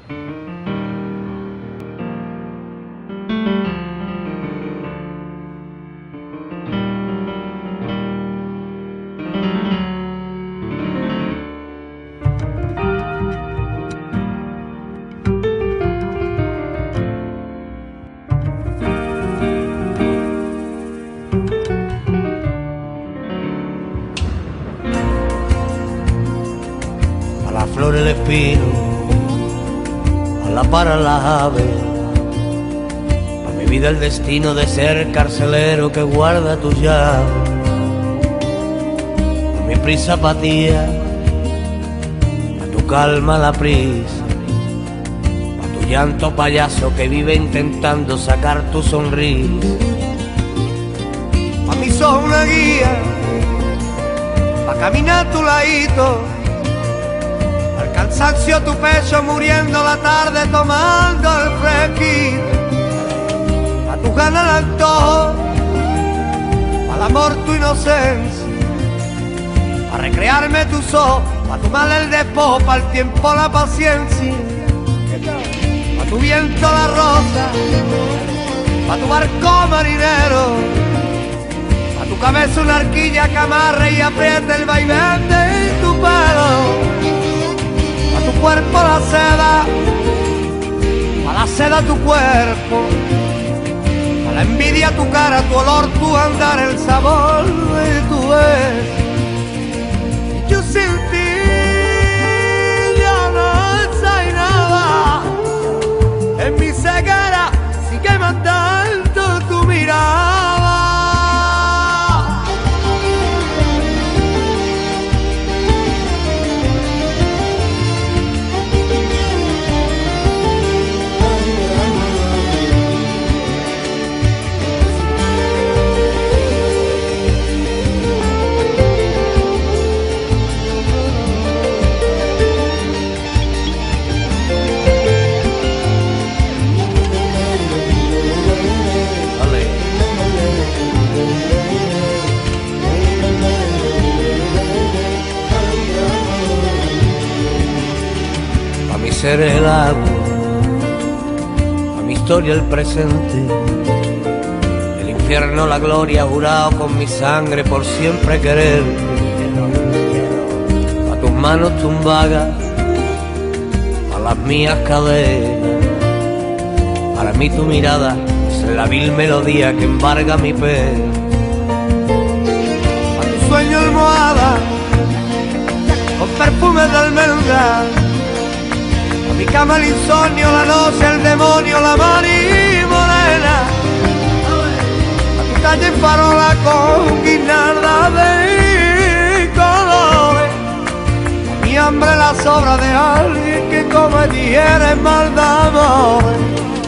A la flor el espino, a la para las aves, a mi vida el destino de ser carcelero que guarda tus llaves, a mi prisa apatía, a tu calma la prisa, a tu llanto payaso que vive intentando sacar tu sonrisa. A mí sos una guía, pa' caminar a tu ladito, al cansancio tu pecho muriendo la tarde tomando el fresquito, a tu ganas el antojo, al amor tu inocencia, a recrearme tus ojos, a tomar el despojo, para el tiempo la paciencia, a tu viento la rosa, a tu barco marinero, a tu cabeza una arquilla que amarre y apriete el vaivén de tu pelo, a tu cuerpo la seda, a la seda tu cuerpo, a la envidia tu cara, tu olor, tu andar, el sabor de tu beso. Yo sin ti ya no soy nada, en mi ceguera sigue matando tu mirada. Ser el agua, a mi historia el presente, el infierno la gloria, jurado con mi sangre por siempre querer. A tus manos tumbadas, a las mías cadenas, para mí tu mirada es la vil melodía que embarga mi pena. A tu sueño almohada, con perfume de almendra, mi cama el insomnio, la noche el demonio, la mari morena, a tu calle en farola con guirnalda de colores, a mi hambre la sobra de alguien que come digiere mal de amores.